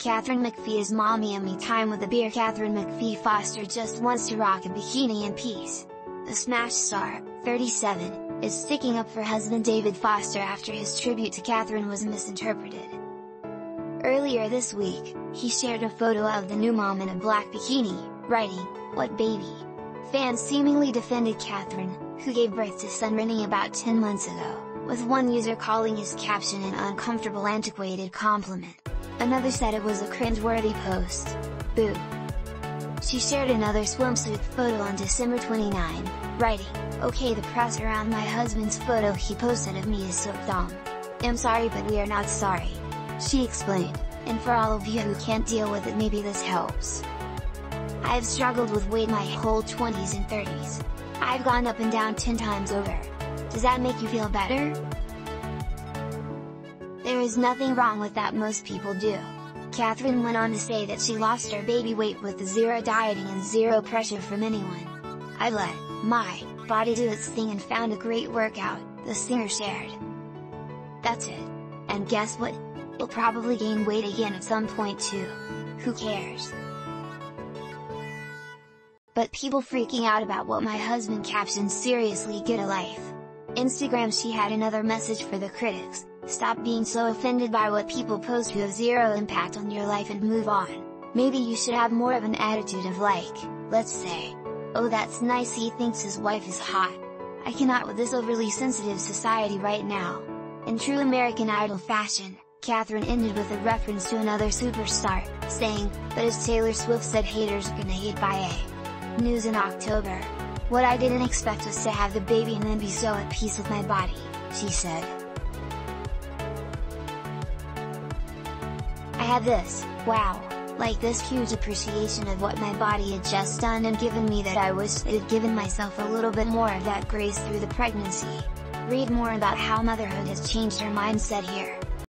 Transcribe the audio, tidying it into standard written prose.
Katharine McPhee is mommy and me time with a beer. Katharine McPhee Foster just wants to rock a bikini in peace. The Smash star, 37, is sticking up for husband David Foster after his tribute to Katharine was misinterpreted. Earlier this week, he shared a photo of the new mom in a black bikini, writing, "What baby?" Fans seemingly defended Katharine, who gave birth to son Rennie about 10 months ago, with one user calling his caption an uncomfortable antiquated compliment. Another said it was a cringe-worthy post. Boo! She shared another swimsuit photo on December 29, writing, "Okay, the press around my husband's photo he posted of me is so dumb. I'm sorry but we are not sorry," she explained, "and for all of you who can't deal with it maybe this helps. I've struggled with weight my whole 20s and 30s. I've gone up and down 10 times over. Does that make you feel better? There is nothing wrong with that, most people do." Katharine went on to say that she lost her baby weight with zero dieting and zero pressure from anyone. "I let my body do its thing and found a great workout," the singer shared. "That's it. And guess what? You'll probably gain weight again at some point too. Who cares? But people freaking out about what my husband captioned, seriously get a life." Instagram She had another message for the critics: "Stop being so offended by what people post who have zero impact on your life and move on. Maybe you should have more of an attitude of like, let's say, oh that's nice he thinks his wife is hot. I cannot with this overly sensitive society right now." In true American Idol fashion, Katharine ended with a reference to another superstar, saying, "But as Taylor Swift said, haters are gonna hate by a news in October. What I didn't expect was to have the baby and then be so at peace with my body," she said. "I had this, wow, like this huge appreciation of what my body had just done and given me that I wished it had given myself a little bit more of that grace through the pregnancy." Read more about how motherhood has changed her mindset here.